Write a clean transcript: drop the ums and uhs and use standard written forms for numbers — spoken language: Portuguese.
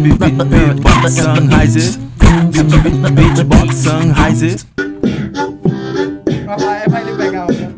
Beatbox Sunrise, Beatbox Sunrise. É pra ele pegar o...